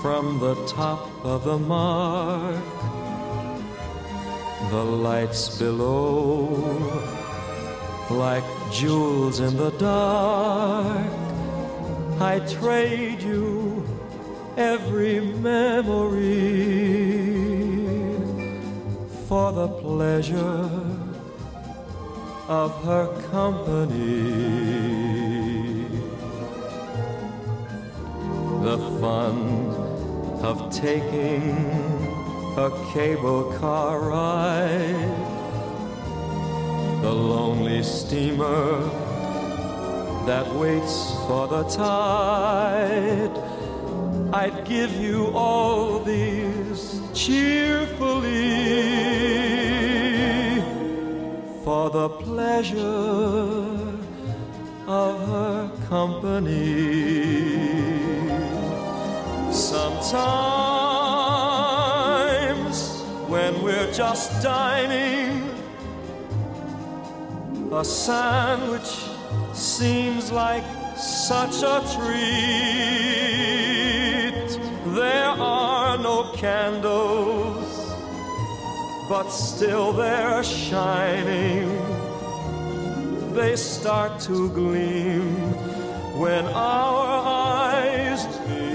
from the top of the mark, the lights below, like jewels in the dark. I trade you every memory for the pleasure of her company. The fun of taking a cable car ride, the lonely steamer that waits for the tide. I'd give you all these cheerfully for the pleasure of her company. Sometimes when we're just dining, a sandwich seems like such a treat. There are no candles, but still they're shining. They start to gleam when our eyes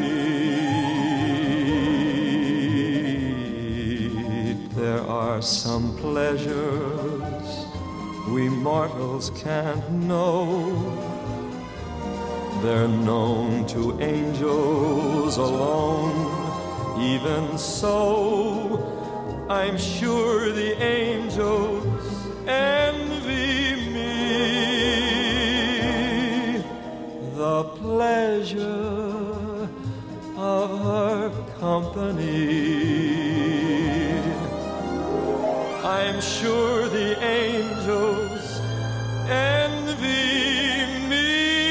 meet. There are some pleasures we mortals can't know. They're known to angels alone. Even so, I'm sure the angels envy me the pleasure of her company. I'm sure the angels envy me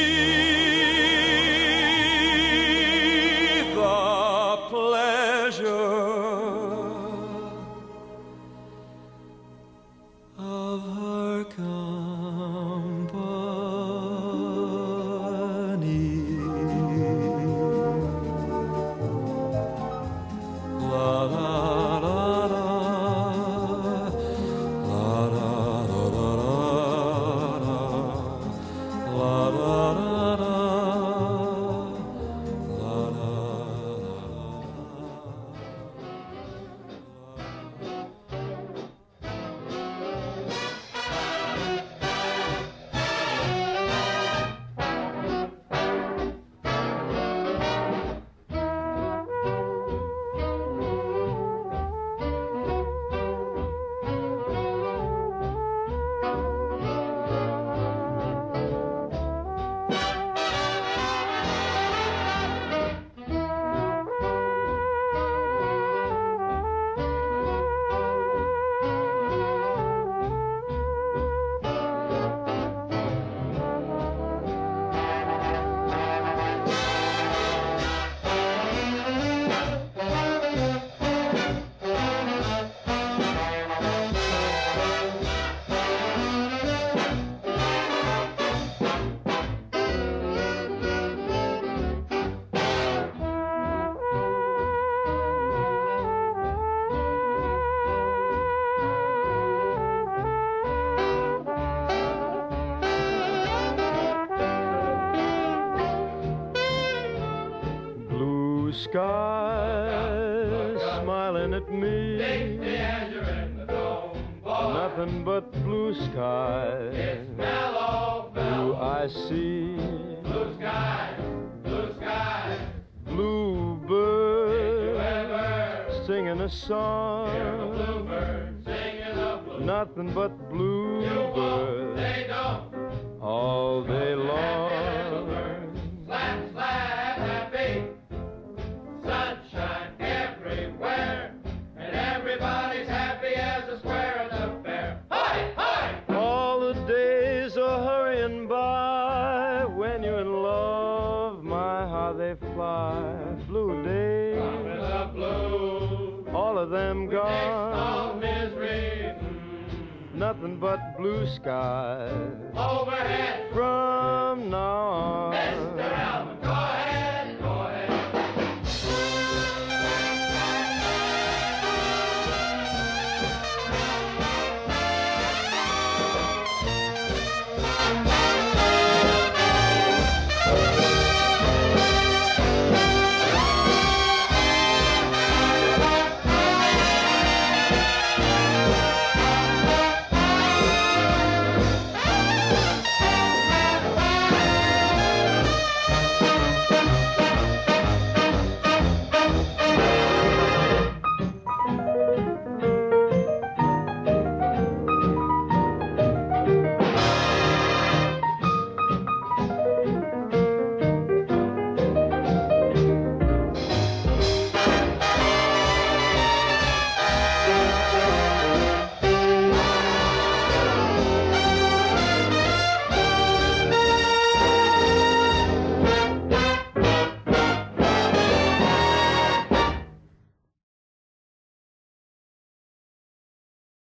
the pleasure of her company. La la la la, la la la la la, la la la la, blue skies smiling at me, nothing but blue skies. Blue I see, blue sky, blue birds singing a song, nothing but blue birds all day long. Slap, slap, happy, sunshine everywhere, and everybody's happy as a square at the fair. Hi, hi! All the days are hurrying by. When you're in love, my how they fly. Blue days, With the blue, all of them takes all gone. misery Nothing but blue skies. over